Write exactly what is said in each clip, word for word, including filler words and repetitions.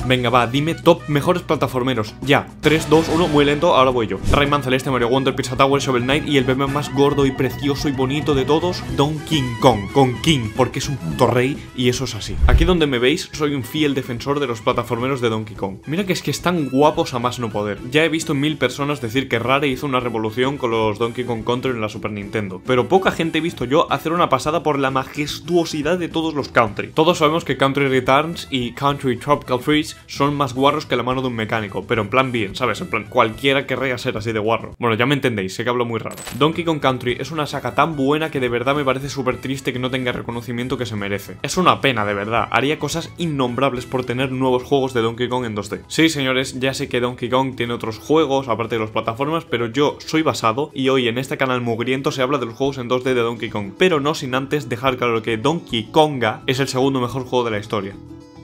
Venga, va, dime top mejores plataformeros. Ya, tres, dos, uno, muy lento, ahora voy yo. Rayman, Celeste, Mario Wonder, Pizza Tower, Shovel Knight y el bebé más gordo y precioso y bonito de todos, Donkey Kong. Con King, porque es un puto rey y eso es así. Aquí donde me veis, soy un fiel defensor de los plataformeros de Donkey Kong. Mira que es que están guapos a más no poder. Ya he visto mil personas decir que Rare hizo una revolución con los Donkey Kong Country en la Super Nintendo, pero poca gente he visto yo hacer una pasada por la majestuosidad de todos los Country. Todos sabemos que Country Returns y Country Tropical Freeze son más guarros que la mano de un mecánico, pero en plan bien, ¿sabes? En plan, cualquiera querría ser así de guarro. Bueno, ya me entendéis, sé que hablo muy raro. Donkey Kong Country es una saga tan buena que de verdad me parece súper triste que no tenga el reconocimiento que se merece. Es una pena, de verdad. Haría cosas innombrables por tener nuevos juegos de Donkey Kong en dos D. Sí, señores, ya sé que Donkey Kong tiene otros juegos, aparte de las plataformas, pero yo soy basado y hoy en este canal mugriento se habla de los juegos en dos D de Donkey Kong, pero no sin antes dejar claro que Donkey Konga es el segundo mejor juego de la historia.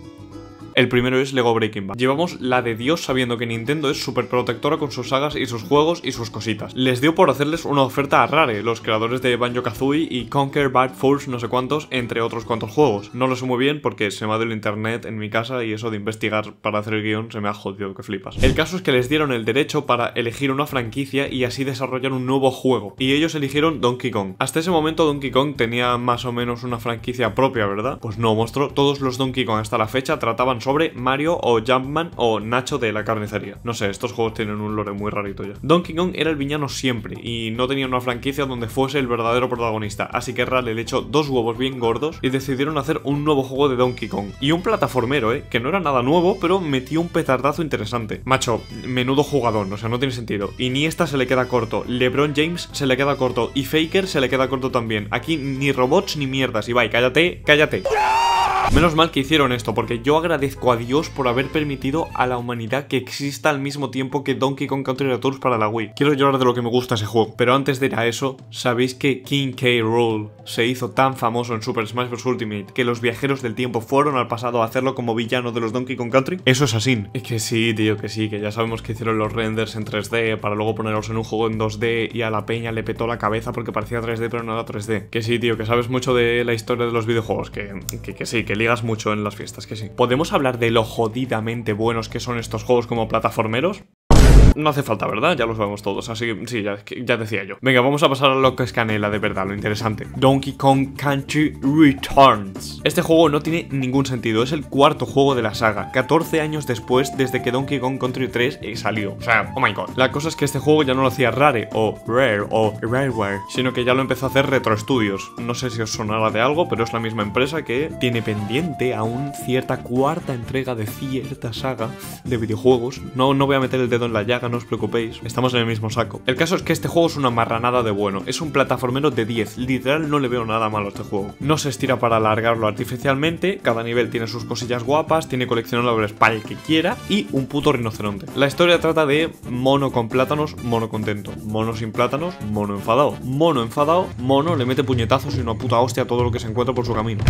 El primero es Lego Breaking Bad. Llevamos la de Dios sabiendo que Nintendo es súper protectora con sus sagas y sus juegos y sus cositas. Les dio por hacerles una oferta a Rare, los creadores de Banjo-Kazooie y Conquer Bad Force no sé cuántos, entre otros cuantos juegos. No lo sé muy bien porque se me ha dado el internet en mi casa y eso de investigar para hacer el guión se me ha jodido que flipas. El caso es que les dieron el derecho para elegir una franquicia y así desarrollar un nuevo juego. Y ellos eligieron Donkey Kong. Hasta ese momento Donkey Kong tenía más o menos una franquicia propia, ¿verdad? Pues no, monstruo. Todos los Donkey Kong hasta la fecha trataban sobre Mario o Jumpman o Nacho de la carnicería. No sé, estos juegos tienen un lore muy rarito ya. Donkey Kong era el villano siempre y no tenía una franquicia donde fuese el verdadero protagonista, así que Rare le echó dos huevos bien gordos y decidieron hacer un nuevo juego de Donkey Kong. Y un plataformero, eh, que no era nada nuevo, pero metió un petardazo interesante. Macho, menudo jugador, o sea, no tiene sentido. Iniesta se le queda corto, LeBron James se le queda corto y Faker se le queda corto también. Aquí ni robots ni mierdas. Ibai, cállate, cállate. Menos mal que hicieron esto, porque yo agradezco a Dios por haber permitido a la humanidad que exista al mismo tiempo que Donkey Kong Country Returns para la Wii. Quiero llorar de lo que me gusta ese juego. Pero antes de ir a eso, ¿sabéis que King K. Rool se hizo tan famoso en Super Smash bros. Ultimate que los viajeros del tiempo fueron al pasado a hacerlo como villano de los Donkey Kong Country? Eso es así. Es que sí, tío, que sí, que ya sabemos que hicieron los renders en tres D para luego ponerlos en un juego en dos D y a la peña le petó la cabeza porque parecía tres D pero no era tres D. Que sí, tío, que sabes mucho de la historia de los videojuegos, que, que, que sí, que ligas mucho en las fiestas, que sí. ¿Podemos hablar de lo jodidamente buenos que son estos juegos como plataformeros? No hace falta, ¿verdad? Ya lo sabemos todos, así que sí, ya, ya decía yo. Venga, vamos a pasar a lo que es canela, de verdad, lo interesante. Donkey Kong Country Returns. Este juego no tiene ningún sentido, es el cuarto juego de la saga, catorce años después desde que Donkey Kong Country tres salió. O sea, oh my god. La cosa es que este juego ya no lo hacía Rare, o Rare, o Rareware, sino que ya lo empezó a hacer Retro Studios. No sé si os sonará de algo, pero es la misma empresa que tiene pendiente aún cierta cuarta entrega de cierta saga de videojuegos. No, no voy a meter el dedo en la llaga, no os preocupéis, estamos en el mismo saco. El caso es que este juego es una marranada de bueno, es un plataformero de diez, literal no le veo nada malo a este juego. No se estira para alargarlo artificialmente, cada nivel tiene sus cosillas guapas, tiene coleccionables para el que quiera y un puto rinoceronte. La historia trata de mono con plátanos, mono contento, mono sin plátanos, mono enfadado, mono enfadado, mono le mete puñetazos y una puta hostia a todo lo que se encuentra por su camino.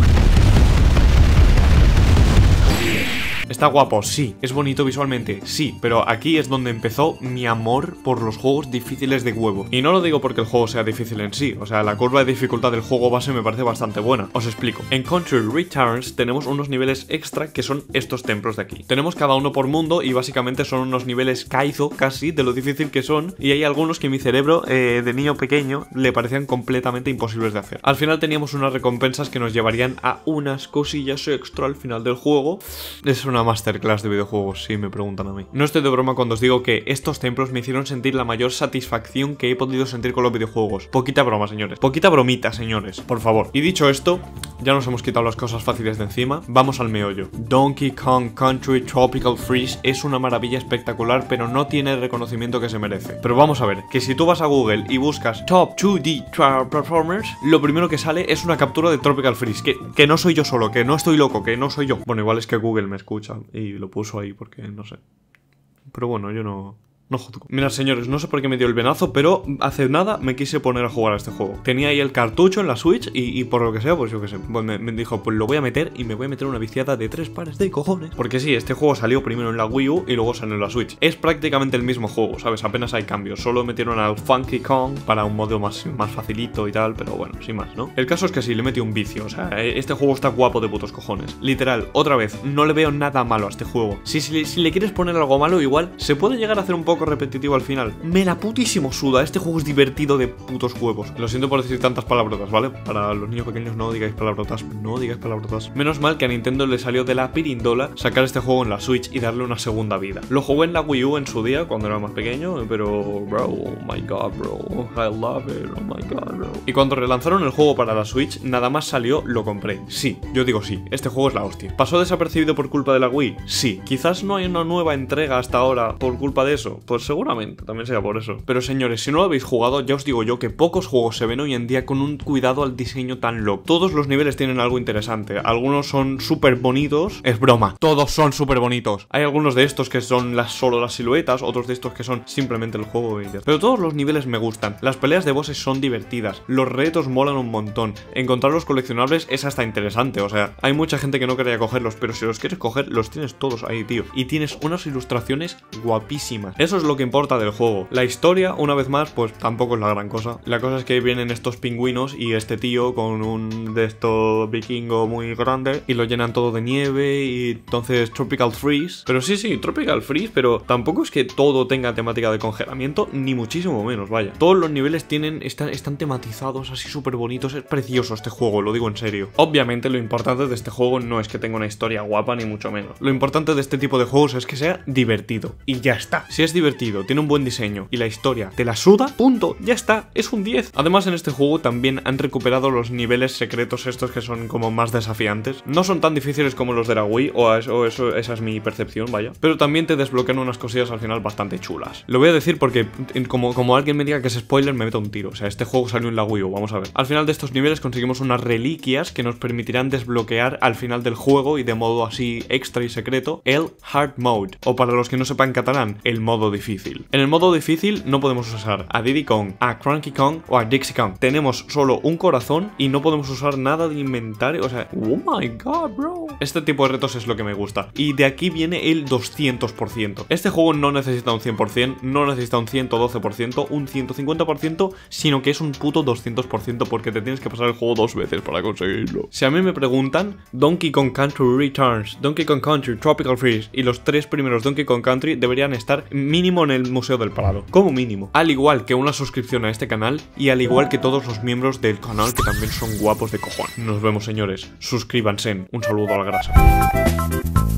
Está guapo, sí. Es bonito visualmente, sí. Pero aquí es donde empezó mi amor por los juegos difíciles de huevo. Y no lo digo porque el juego sea difícil en sí. O sea, la curva de dificultad del juego base me parece bastante buena. Os explico. En Country Returns tenemos unos niveles extra que son estos templos de aquí. Tenemos cada uno por mundo y básicamente son unos niveles Kaizo casi de lo difícil que son. Y hay algunos que mi cerebro eh, de niño pequeño le parecían completamente imposibles de hacer. Al final teníamos unas recompensas que nos llevarían a unas cosillas extra al final del juego. Es una masterclass de videojuegos, si me preguntan a mí. No estoy de broma cuando os digo que estos templos me hicieron sentir la mayor satisfacción que he podido sentir con los videojuegos. Poquita broma, señores. Poquita bromita, señores. Por favor. Y dicho esto, ya nos hemos quitado las cosas fáciles de encima. Vamos al meollo. Donkey Kong Country Tropical Freeze es una maravilla espectacular, pero no tiene el reconocimiento que se merece. Pero vamos a ver, que si tú vas a Google y buscas Top dos D Platformers, lo primero que sale es una captura de Tropical Freeze. Que, que no soy yo solo, que no estoy loco, que no soy yo. Bueno, igual es que Google me escucha y lo puso ahí porque no sé. Pero bueno, yo no... no juzgo. Mirad, señores, no sé por qué me dio el venazo, pero hace nada me quise poner a jugar a este juego. Tenía ahí el cartucho en la Switch y, y por lo que sea, pues yo qué sé, pues me, me dijo, pues lo voy a meter y me voy a meter una viciada de tres pares de cojones. Porque sí, este juego salió primero en la Wii U y luego salió en la Switch. Es prácticamente el mismo juego, ¿sabes? Apenas hay cambios. Solo metieron al Funky Kong para un modo más, más facilito y tal, pero bueno, sin más, ¿no? El caso es que sí, le metí un vicio, o sea, este juego está guapo de putos cojones. Literal, otra vez, no le veo nada malo a este juego. Si, si, si le quieres poner algo malo, igual se puede llegar a hacer un poco repetitivo al final. Me la putísimo suda, este juego es divertido de putos huevos. Lo siento por decir tantas palabrotas, ¿vale? Para los niños pequeños no digáis palabrotas, no digáis palabrotas. Menos mal que a Nintendo le salió de la pirindola sacar este juego en la Switch y darle una segunda vida. Lo jugué en la Wii U en su día, cuando era más pequeño, pero bro, oh my god, bro, I love it, oh my god, bro. Y cuando relanzaron el juego para la Switch, nada más salió, lo compré. Sí, yo digo sí, este juego es la hostia. ¿Pasó desapercibido por culpa de la Wii? Sí. Quizás no hay una nueva entrega hasta ahora por culpa de eso. Pues seguramente, también sea por eso. Pero señores, si no lo habéis jugado, ya os digo yo que pocos juegos se ven hoy en día con un cuidado al diseño tan loco. Todos los niveles tienen algo interesante. Algunos son súper bonitos. Es broma, todos son súper bonitos. Hay algunos de estos que son las, solo las siluetas, otros de estos que son simplemente el juego. Pero todos los niveles me gustan. Las peleas de bosses son divertidas. Los retos molan un montón. Encontrar los coleccionables es hasta interesante. O sea, hay mucha gente que no quería cogerlos, pero si los quieres coger, los tienes todos ahí, tío. Y tienes unas ilustraciones guapísimas. Eso es lo que importa del juego. La historia, una vez más, pues tampoco es la gran cosa. La cosa es que vienen estos pingüinos y este tío con un de estos vikingo muy grande y lo llenan todo de nieve y entonces Tropical Freeze. Pero sí, sí, Tropical Freeze, pero tampoco es que todo tenga temática de congelamiento, ni muchísimo menos, vaya. Todos los niveles tienen, están, están tematizados así súper bonitos. Es precioso este juego, lo digo en serio. Obviamente lo importante de este juego no es que tenga una historia guapa ni mucho menos. Lo importante de este tipo de juegos es que sea divertido y ya está. Si es divertido, tiene un buen diseño y la historia te la suda, punto, ya está, es un diez. Además en este juego también han recuperado los niveles secretos estos que son como más desafiantes. No son tan difíciles como los de la Wii, o eso, eso esa es mi percepción, vaya. Pero también te desbloquean unas cosillas al final bastante chulas. Lo voy a decir porque como, como alguien me diga que es spoiler me meto un tiro. O sea, este juego salió en la Wii U, vamos a ver. Al final de estos niveles conseguimos unas reliquias que nos permitirán desbloquear al final del juego y de modo así extra y secreto el Hard Mode, o para los que no sepan catalán, el modo difícil. En el modo difícil no podemos usar a Diddy Kong, a Cranky Kong o a Dixie Kong. Tenemos solo un corazón y no podemos usar nada de inventario, o sea, oh my god, bro. Este tipo de retos es lo que me gusta y de aquí viene el doscientos por ciento. Este juego no necesita un cien por cien, no necesita un ciento doce por ciento, un ciento cincuenta por ciento, sino que es un puto doscientos por ciento porque te tienes que pasar el juego dos veces para conseguirlo. Si a mí me preguntan, Donkey Kong Country Returns, Donkey Kong Country Tropical Freeze y los tres primeros Donkey Kong Country deberían estar mínimo en el Museo del Prado, como mínimo. Al igual que una suscripción a este canal y al igual que todos los miembros del canal que también son guapos de cojón. Nos vemos, señores. Suscríbanse. Un saludo a la grasa.